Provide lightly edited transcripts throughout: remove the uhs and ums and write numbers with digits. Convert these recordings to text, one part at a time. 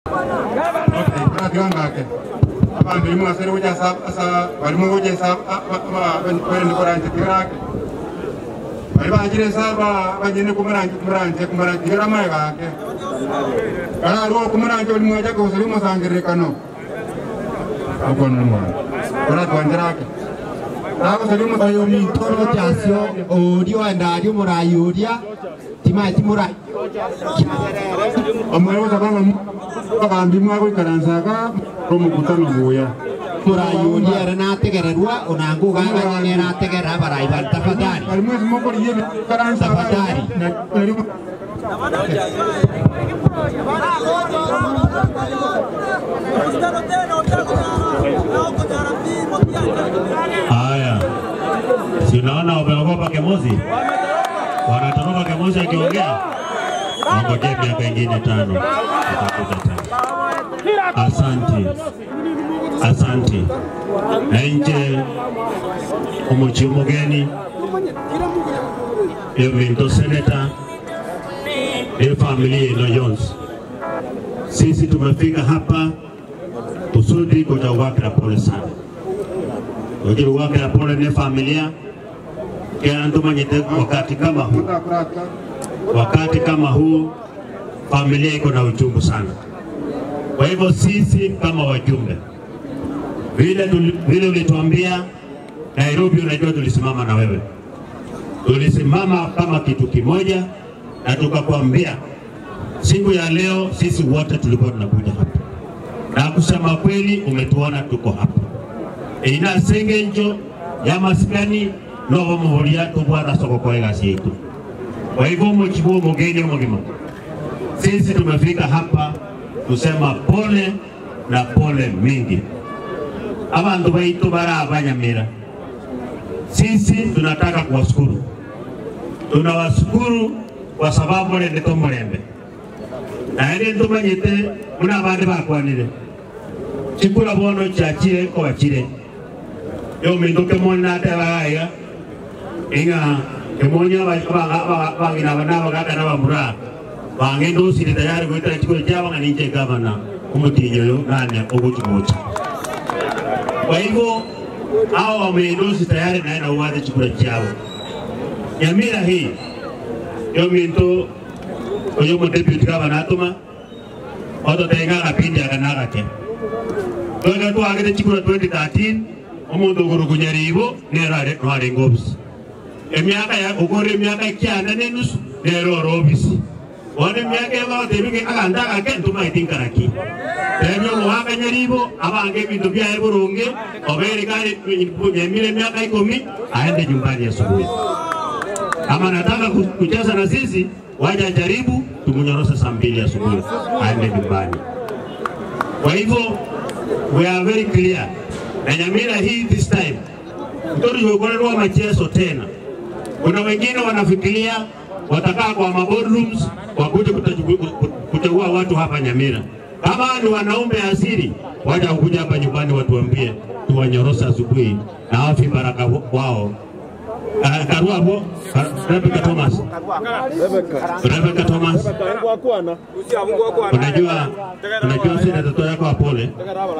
ngake abantu limwe asere uja asa walimu uja sa kwenda koranje tirake bali bajire saba bajene kumuranje ramaye gake kana ro kumuranje walimu aja ko salimu sangire kano akono mwana ora twanjirake nako salimu sayoni toro jasyo odio andadio murayudia timati murai amwe sabanga bakambi mwa karansaga romukutano buya murayudia ranategererwa onangu gaga ngerategera baraiba tafadhali almwe moko yebe karansaga tafadhali haya sinaona wameogopa Kemozi wanatoroka Kemozi akiongea ngojea miaka ingine 5 asante na nje umugeni Evento Senator familia ino Jones. Sisi tumefika hapa kusudi kuja wakira pole sana. Kuja wakira pole ni familia kia antumanyite wakati kama huu familia iko na uchungu sana. Kwa hivyo sisi kama wajumbe vile ulituambia Nairobi, unajua tulisimama na wewe. Tulisimama kama kitu kimoja na tukakwambia siku ya leo sisi wote tulikuwa tunakuja hapa. Na kusema kweli umetuona tuko hapa. Ina sengenjo ya maskani novo muhuria tubwara soko kwa gasi yetu. Kwa hivyo mchibuo mugeni mugima. Sisi tumefika hapa kusema pole na pole mingi. Abantu baitu barabanyamira. Sisi tunataka kuwashukuru. Tunawashukuru kwa sababu ndio murembe. Na ile ntumanyite muna abandi bakwanire. Chikura bono chachire ko bachire. Yo minduke mona tabaya. Inga kemonya bagina bana bagaka na bamura. Bangendo siri tayari goita chikura chaba nganinje gavana umutinyo yo nane oguchimocha. Kwa hivyo hao wameendosi tayari na uwaze chikura chao. Nyamira hii yo minto oyo deputy governor atuma oto tenga kapindi akanaga ke. Toga to agere chikura 2013 omuntu gurugunyaribo nerare tware ngobs. Emiaka ya ogore miaka kyana nenus nero robisi. Wone miaka ya tebike akanda ake ntuma itinkaraki. Ebyo muhanga nyaribo abange bintu bya eburonge obere kale nyemile miaka 10 aende nyumbani asubuhi. Kama nataka kucheza na sisi waje jaribu tumunyorosha saa 2 asubuhi aende nyumbani. Kwa hivyo we are very clear. Na Nyamira hii this time mtori yuko machezo tena. Kuna wengine wanafikiria watakaa kwa boardrooms wakuje kuchagua watu hapa Nyamira. Kama ni wanaume asili waje kuja hapa nyumbani watuambie tuwanyorosha asubuhi na wafi baraka wao. Karuabo Rebecca Thomas. Unajua sina tatoa yako apole.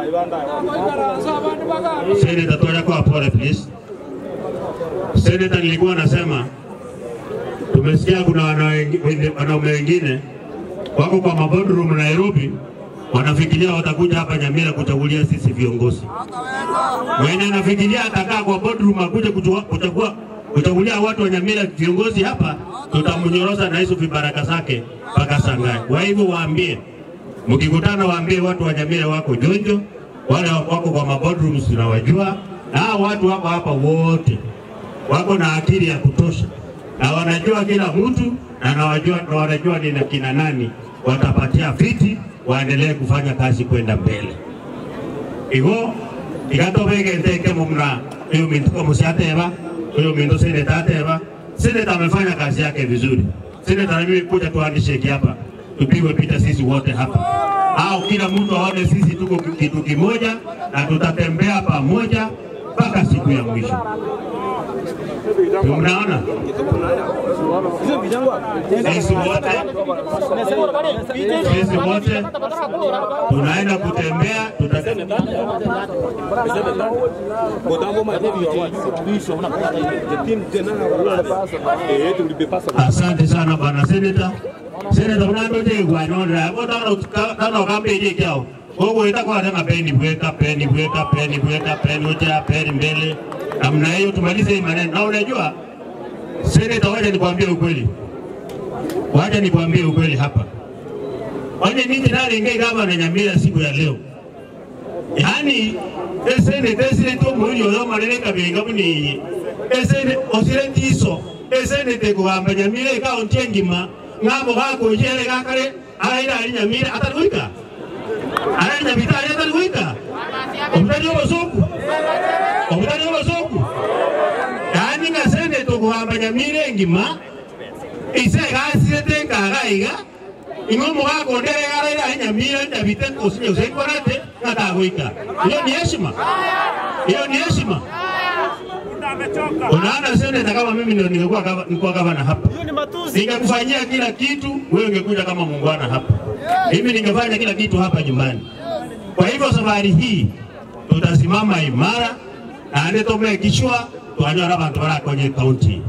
Sina tatoa yako apole please. Senator nilikuwa nasema tumesikia kuna wanaume wengine wako kwa boardroom Nairobi wanafikiria watakuja hapa Nyamira kuchagulia sisi viongozi. Mwenye anafikiria atakaa kwa boardroom akuje kuchagulia watu wa Nyamira viongozi hapa, tutamunyorosa na hizo vibaraka zake mpaka Sangai. Kwa hivyo waambie, mkikutana waambie watu wa Nyamira wako jonjo, wale wako kwa boardrooms tunawajua, na watu wako hapa wote wako na akili ya kutosha na wanajua kila mtu na wanajua ni kina nani watapatia viti waendelee kufanya kazi kwenda mbele. Hivyo ikatobege ndeke mumna hiyo mintuko musiateba hiyo mintu seneta amefanya kazi yake vizuri. Seneta mimi kuja tuandishe hapa tupigwe picha sisi wote hapa au kila mtu aone sisi tuko kitu kimoja na tutatembea pamoja mpaka siku ya mwisho. Unaona? Sisi wote tunaenda kutembea, asante sana bwana Senator. Senator unaambia kwa nini tano kambi yao. Gogo itakuwa tena peni mbele. Namna hiyo tumalize maneno. Na unajua Senator, wacha nikwambie ukweli hapa. Wale mimi nani ingai kama na Nyamira siku ya leo. Yaani Senator mmoja wa mareleka benga muni. Osirentiso Senator kwa Nyamira kaunti ngima ngabo bako jere gakare aida Nyamira ataruika. Aida bitari ataruika. Omtani obosoku. Yaani nga Senator kwa Nyamira ngima ise gasi tenga gaiga ingomo bako ndere aida Nyamira ndabite osinyo sekorate ngatagoika. Hiyo ni heshima. Unaona Senator, kama mimi ndio ningekuwa gavana hapa, ningekufanyia kila kitu, wewe ungekuja kama muungwana hapa. Mimi ningefanya kila kitu hapa nyumbani. Kwa hivyo safari hii tutasimama imara na ndio tumekishwa tuanyora abantu bara kwenye county.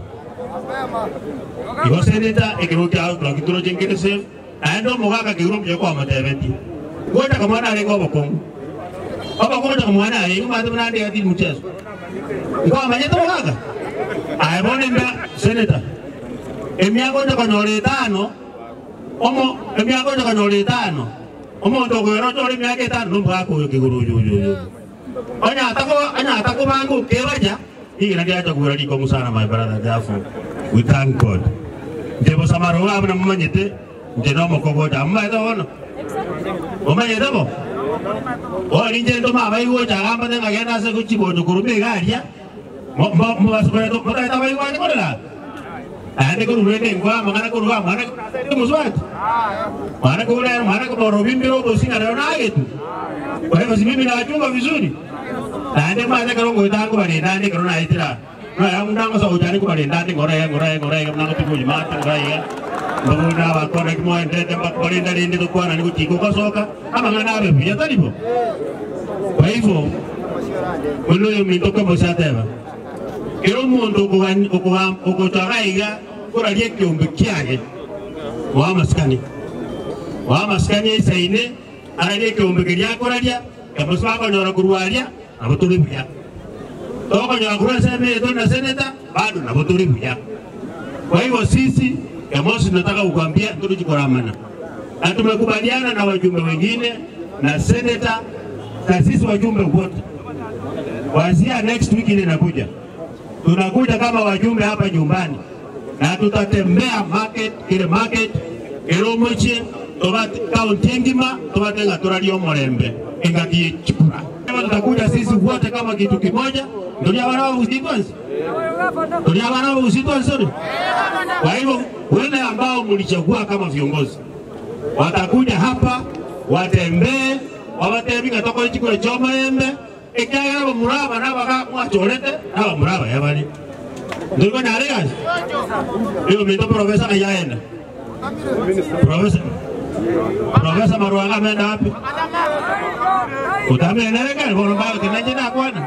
Iyo Senator ekiruka kwa kituro jengerese ando mugaka kirumu kwa matebeti. Ngoja kama na lego bokongo. Baba ngoja kama mwana yeye matu na ndio ati mchezo. Kwa manyeto waga. Aibone mba Senator. Emiago ndo kanole tano. Emiago ndo kanole tano. Ndo ko ro miage tano ndo bako kiguru juju. Anya atako bangu kewaja. Hii ndio hata kuradi kwa musana my brother therefore we thank God. Ndebo samaro wa na manyete ndeno moko da mmaida wono. Omanyete bo. Orinje ndo mabai wo jagamba nanga gena se kuchibo ndo kurume garia. Mo basubero mo ta bai wa kola. Ande ko ruende ngwa mangana ko ruwa mana ko muswat. Mana ko robimbiro bo singa na yetu. Kwa hivyo mimi nachunga vizuri. Ande maana karo ngoita ko bani ndani karo na itira. Na yangu ndango sa ujani ko bani ndani ngora kama tuko jimata ngaya. Mbona ba ko na kimo ndete ba ko ndani ndiko kwa na niko tiko kwa soka ama ngana abe pia talipo. Kwa hivyo ulo mitoka bosateva. Kero mundo ko taraiga ko ralie kiombe kiage. Wa maskani isaine aralie kiombe kiria ko ralia. Kama sababu nyora kurualia abotulibya. Toko nyora kurasa mimi na Senator bado na abotulibya. Kwa hivyo sisi kama tunataka kukwambia tulichokoramana. Na tumekubaliana na wajumbe wengine na Senator na sisi wajumbe wote. Kuanzia next week ile inakuja. Tunakuja kama wajumbe hapa nyumbani na tutatembea market Eromoche tobate county ngima tobate ngatorali omorembe ingaki chikura. Kama tutakuja sisi wote kama kitu kimoja ndio wana usitwanzi. Kwa hivyo wale ambao mlichagua kama viongozi watakuja hapa watembee wabatebi ngatoka chikura chomorembe ikaya na muraba na baka mwachorete na muraba yabali ndio na rega hiyo mimi profesa ayaenda Profesa Maruanga ameenda wapi? Utameleka bono ba kinaje na kwana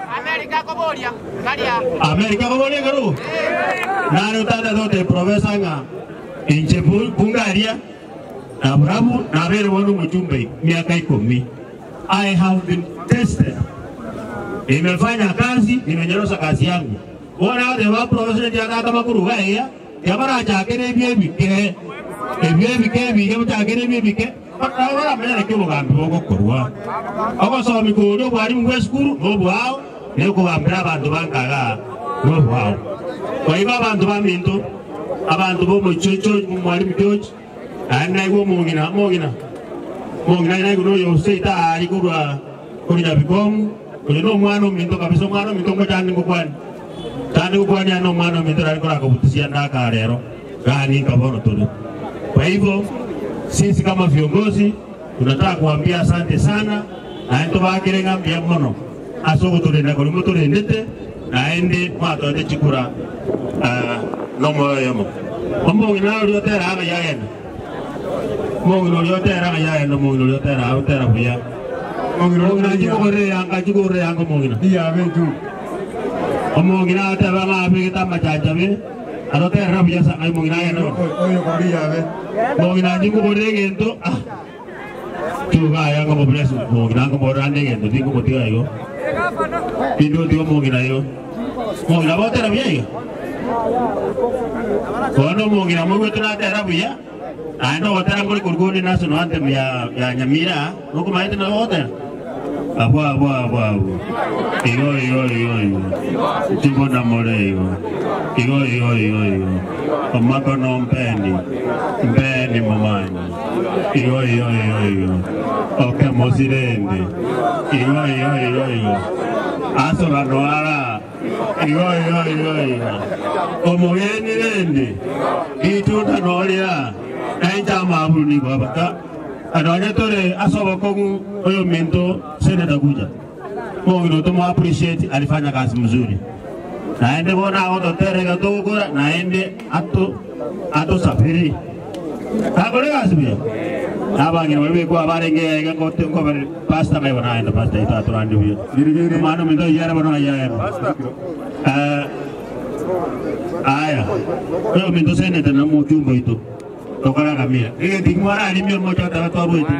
Amerika kobolia karo na utada zote profesa nga inche Bungaria na Abramu na vile wanu mjumbe miaka 10. I have been tested. Nimefanya kazi, nimenyorosha kazi yangu. Wana wale wa profesa ndio kama kuruga ya yabara chake ne bie Ebi mutagere bibike bakawara mena ke mugambi wo gokorwa abaso mikoro bwari mu skuru no bwao ne ko bambira abantu bankaga no bwao kwa iba abantu baminto abantu bo muchocho mwari mitochi ana iwo mungina na ngo yo seita ari kurwa kunya bikomu kuno mwana minto kabisa mwana minto ngotani ngokwani ano mwana minto ari kora kubutisia ndaka rero gani kabono todo. Kwa hivyo sisi kama viongozi tunataka kuambia asante sana na ndo bakirenga mbia mono asogo tulenda ko muto rendete na ende mwato ande chikura no moyo mo ina rio tera ga ya en mo rio tera ga ya en mo rio tera buya mo ina ji ko re yang ko mo ina iya betul mo ina ta ba ma bi kita ma jaja be ado tera buya sa ai mo ina ya no oyo ko iya be mo ina ji ko re ngento juga yang ko bless mo ina ko borande ngento di ko tiga yo pindu tiga mo ina yo mo ina ba tera buya yo kono mo ina mo tera tera buya ando hotel angkol kurgoni nasu no antem ya nyamira no kuma itu no hotel abu iyo tipo namore iyo omako no mpendi mamani iyo oke mosirende iyo aso la noara iyo omogeni rende ituta noria Aja maaful ni bapa. Adanya tore asoba kongu oyo mento seneta kuja. Mungu ndo appreciate alifanya kazi mzuri. Naende bona auto terega tokora naende ato safiri. Kakole kazi bia. Abangi wewe kwa barenge ga kote ko pasta mai banaenda pasta ita aturandi bia. Mano mento yara bana yaya. Aya. Oyo mento seneta na mujumbo itu. Tokara kamera. Tingwara ali myo mocho ta toru itu.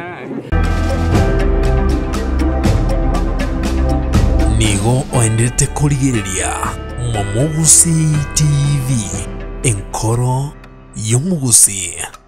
Nigo oendete kurigiriria Momugusi TV enkoro y'omugusi.